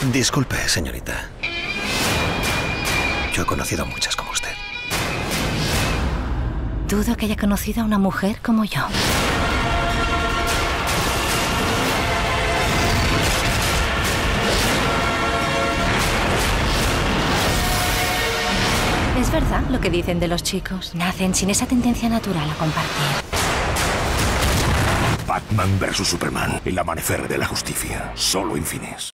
Disculpe, señorita. Yo he conocido a muchas como usted. Dudo que haya conocido a una mujer como yo. Es verdad lo que dicen de los chicos. Nacen sin esa tendencia natural a compartir. Batman vs Superman. El amanecer de la justicia. Solo en cines.